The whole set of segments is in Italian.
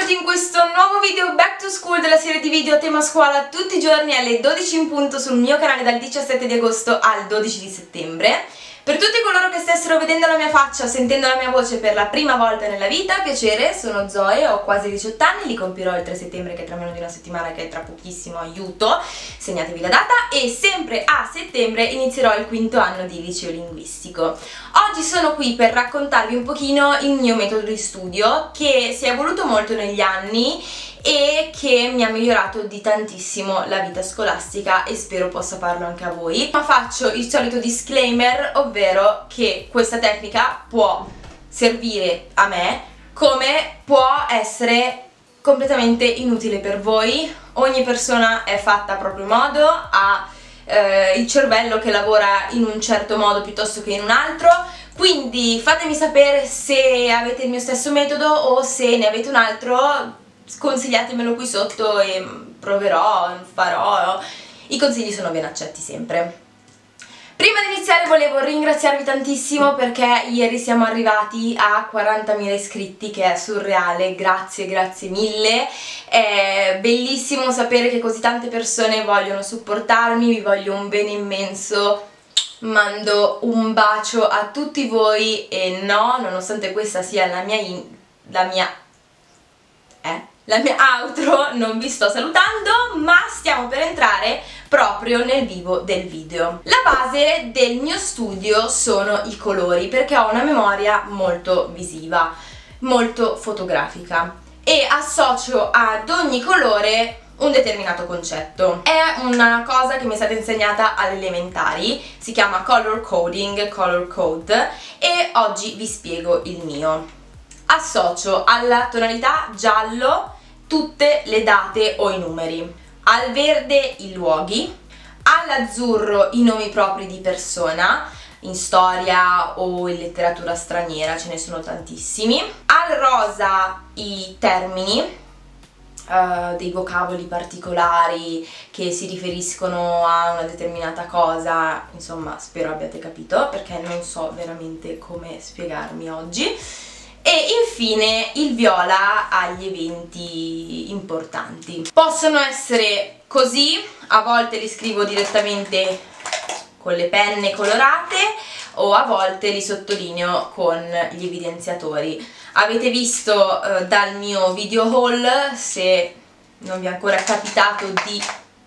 benvenuti in questo nuovo video back to school della serie di video a tema scuola tutti i giorni alle 12 in punto sul mio canale dal 17 di agosto al 12 di settembre. Per tutti coloro che stessero vedendo la mia faccia, sentendo la mia voce per la prima volta nella vita, piacere, sono Zoe, ho quasi 18 anni, li compirò il 3 settembre che è tra meno di una settimana, che è tra pochissimo, aiuto, segnatevi la data, e sempre a settembre inizierò il quinto anno di liceo linguistico. Oggi sono qui per raccontarvi un pochino il mio metodo di studio che si è evoluto molto negli anni e che mi ha migliorato di tantissimo la vita scolastica e spero possa farlo anche a voi. Ma faccio il solito disclaimer, ovvero che questa tecnica può servire a me come può essere completamente inutile per voi. Ogni persona è fatta a proprio modo, ha il cervello che lavora in un certo modo piuttosto che in un altro, quindi fatemi sapere se avete il mio stesso metodo o se ne avete un altro. Consigliatemelo qui sotto e proverò, farò. I consigli sono ben accetti sempre. Prima di iniziare volevo ringraziarvi tantissimo perché ieri siamo arrivati a 40.000 iscritti, che è surreale. Grazie, grazie mille. È bellissimo sapere che così tante persone vogliono supportarmi, vi voglio un bene immenso. Mando un bacio a tutti voi e no, nonostante questa sia la mia outro, non vi sto salutando, ma stiamo per entrare proprio nel vivo del video. La base del mio studio sono i colori, perché ho una memoria molto visiva, molto fotografica e associo ad ogni colore un determinato concetto. È una cosa che mi è stata insegnata alle elementari, si chiama color coding, color code, e oggi vi spiego il mio. Associo alla tonalità giallo tutte le date o i numeri, al verde i luoghi, all'azzurro i nomi propri di persona, in storia o in letteratura straniera ce ne sono tantissimi, al rosa i termini, dei vocaboli particolari che si riferiscono a una determinata cosa, insomma spero abbiate capito perché non so veramente come spiegarmi oggi. E infine il viola agli eventi importanti. Possono essere così, a volte li scrivo direttamente con le penne colorate o a volte li sottolineo con gli evidenziatori. Avete visto dal mio video haul, se non vi è ancora capitato di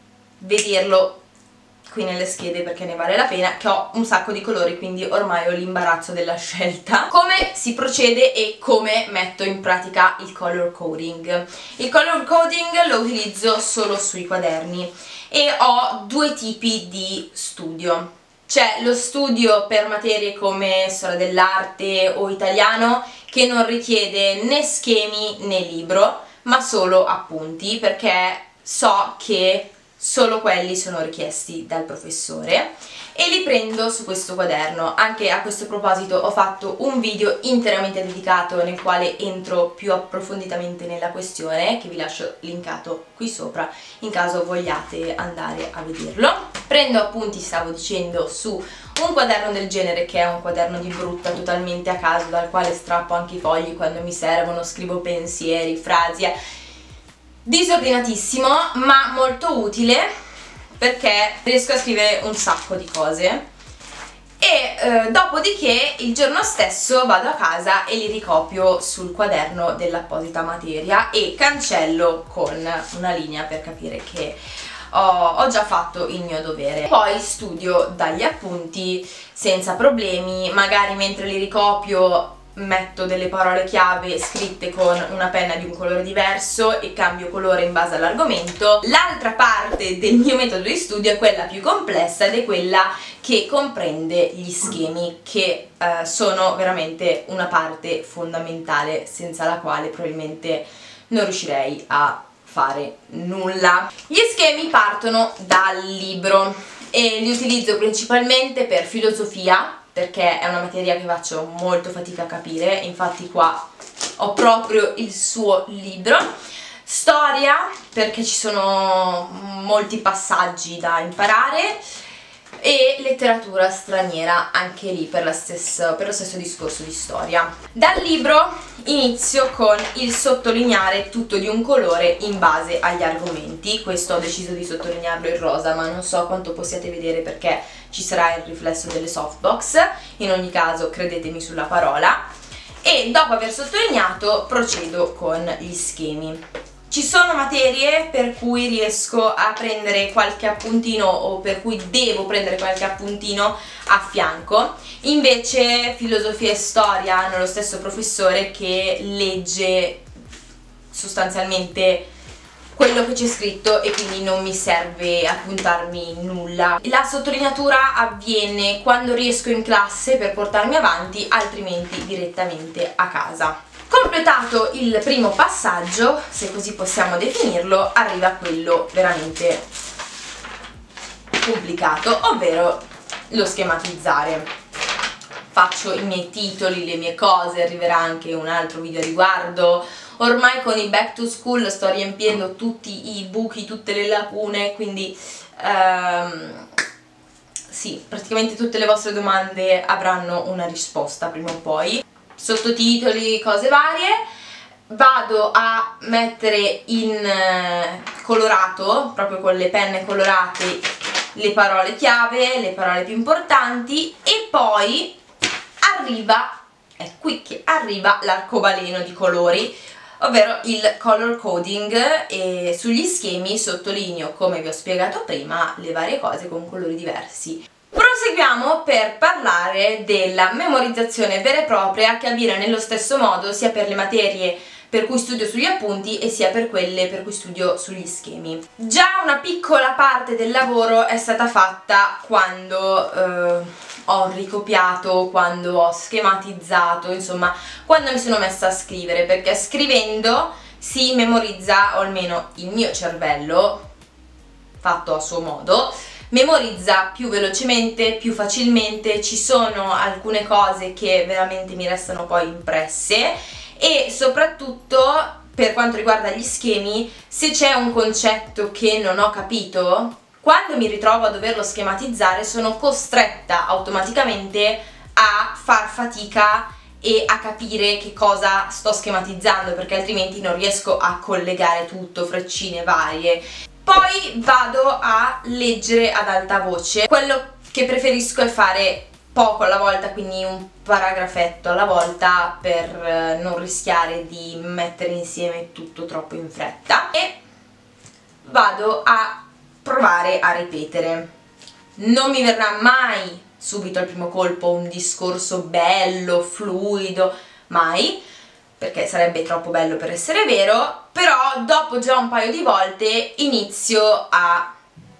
vederlo qui nelle schede perché ne vale la pena, che ho un sacco di colori, quindi ormai ho l'imbarazzo della scelta. Come si procede e come metto in pratica il color coding? Il color coding lo utilizzo solo sui quaderni e ho due tipi di studio. C'è lo studio per materie come storia dell'arte o italiano, che non richiede né schemi né libro, ma solo appunti, perché so che solo quelli sono richiesti dal professore e li prendo su questo quaderno. Anche a questo proposito ho fatto un video interamente dedicato nel quale entro più approfonditamente nella questione, che vi lascio linkato qui sopra in caso vogliate andare a vederlo. Prendo appunti, stavo dicendo, su un quaderno del genere, che è un quaderno di brutta totalmente a caso, dal quale strappo anche i fogli quando mi servono, scrivo pensieri, frasi, disordinatissimo ma molto utile perché riesco a scrivere un sacco di cose e dopodiché il giorno stesso vado a casa e li ricopio sul quaderno dell'apposita materia e cancello con una linea per capire che ho già fatto il mio dovere. Poi studio dagli appunti senza problemi, magari mentre li ricopio metto delle parole chiave scritte con una penna di un colore diverso e cambio colore in base all'argomento. L'altra parte del mio metodo di studio è quella più complessa ed è quella che comprende gli schemi, che sono veramente una parte fondamentale senza la quale probabilmente non riuscirei a fare nulla. Gli schemi partono dal libro e li utilizzo principalmente per filosofia, perché è una materia che faccio molto fatica a capire, infatti qua ho proprio il suo libro. Storia, perché ci sono molti passaggi da imparare, e letteratura straniera, anche lì per lo stesso discorso di storia. Dal libro inizio con il sottolineare tutto di un colore in base agli argomenti. Questo ho deciso di sottolinearlo in rosa, ma non so quanto possiate vedere perché ci sarà il riflesso delle softbox. In ogni caso credetemi sulla parola. E dopo aver sottolineato procedo con gli schemi. Ci sono materie per cui riesco a prendere qualche appuntino o per cui devo prendere qualche appuntino a fianco, invece filosofia e storia hanno lo stesso professore che legge sostanzialmente quello che c'è scritto e quindi non mi serve appuntarmi nulla. La sottolineatura avviene quando riesco in classe per portarmi avanti, altrimenti direttamente a casa. Completato il primo passaggio, se così possiamo definirlo, arriva quello veramente complicato, ovvero lo schematizzare. Faccio i miei titoli, le mie cose, arriverà anche un altro video a riguardo. Ormai con i back to school sto riempiendo tutti i buchi, tutte le lacune, quindi sì, praticamente tutte le vostre domande avranno una risposta prima o poi. Sottotitoli, cose varie. Vado a mettere in colorato, proprio con le penne colorate, le parole chiave, le parole più importanti, e poi arriva, è qui che arriva l'arcobaleno di colori, ovvero il color coding, e sugli schemi sottolineo, come vi ho spiegato prima, le varie cose con colori diversi. Proseguiamo per parlare della memorizzazione vera e propria, che avviene nello stesso modo sia per le materie per cui studio sugli appunti e sia per quelle per cui studio sugli schemi. Già una piccola parte del lavoro è stata fatta quando ho ricopiato, quando ho schematizzato, insomma quando mi sono messa a scrivere, perché scrivendo si memorizza, o almeno il mio cervello, fatto a suo modo, memorizza più velocemente, più facilmente. Ci sono alcune cose che veramente mi restano poi impresse, e soprattutto per quanto riguarda gli schemi, se c'è un concetto che non ho capito, quando mi ritrovo a doverlo schematizzare sono costretta automaticamente a far fatica e a capire che cosa sto schematizzando, perché altrimenti non riesco a collegare tutto, freccine varie. Poi vado a leggere ad alta voce. Quello che preferisco è fare poco alla volta, quindi un paragrafetto alla volta, per non rischiare di mettere insieme tutto troppo in fretta, e vado a provare a ripetere. Non mi verrà mai subito al primo colpo un discorso bello, fluido, mai, perché sarebbe troppo bello per essere vero, però dopo già un paio di volte inizio a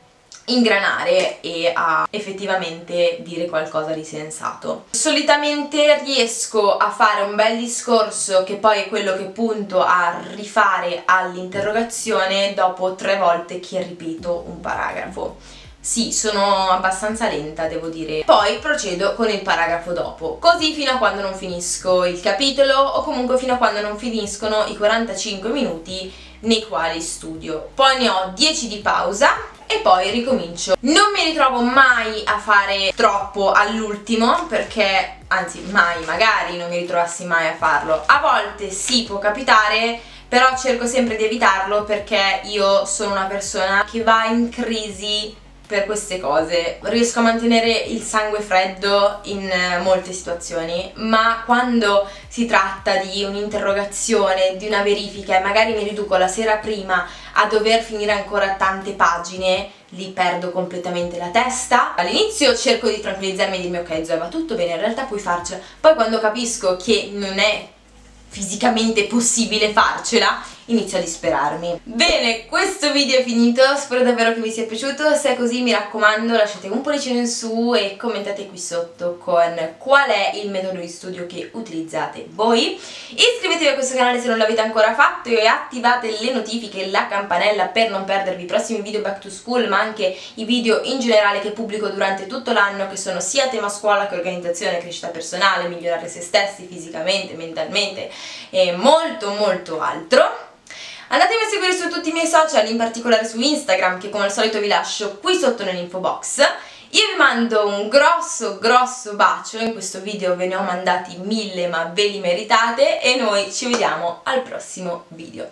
ingranare e a effettivamente dire qualcosa di sensato. Solitamente riesco a fare un bel discorso, che poi è quello che punto a rifare all'interrogazione, dopo 3 volte che ripeto un paragrafo. Sì, sono abbastanza lenta, devo dire. Poi procedo con il paragrafo dopo, così fino a quando non finisco il capitolo, o comunque fino a quando non finiscono i 45 minuti nei quali studio. Poi ne ho 10 di pausa e poi ricomincio. Non mi ritrovo mai a fare troppo all'ultimo, perché, anzi mai, magari non mi ritrovassi mai a farlo. A volte sì, può capitare, però cerco sempre di evitarlo, perché io sono una persona che va in crisi per queste cose. Riesco a mantenere il sangue freddo in molte situazioni, ma quando si tratta di un'interrogazione, di una verifica, e magari mi riduco la sera prima a dover finire ancora tante pagine, lì perdo completamente la testa. All'inizio cerco di tranquillizzarmi e dirmi ok Zoe, va tutto bene, in realtà puoi farcela. Poi quando capisco che non è fisicamente possibile farcela, inizio a disperarmi. Bene, questo video è finito, spero davvero che vi sia piaciuto. Se è così, mi raccomando, lasciate un pollicino in su e commentate qui sotto con qual è il metodo di studio che utilizzate voi. Iscrivetevi a questo canale se non l'avete ancora fatto e attivate le notifiche e la campanella per non perdervi i prossimi video back to school, ma anche i video in generale che pubblico durante tutto l'anno, che sono sia tema scuola che organizzazione, crescita personale, migliorare se stessi fisicamente, mentalmente e molto molto altro. Andatemi a seguire su tutti i miei social, in particolare su Instagram, che come al solito vi lascio qui sotto nell'info box, Io vi mando un grosso bacio, in questo video ve ne ho mandati 1000 ma ve li meritate e noi ci vediamo al prossimo video.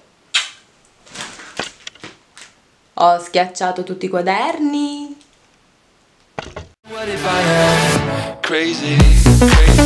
Ho schiacciato tutti i quaderni. Crazy.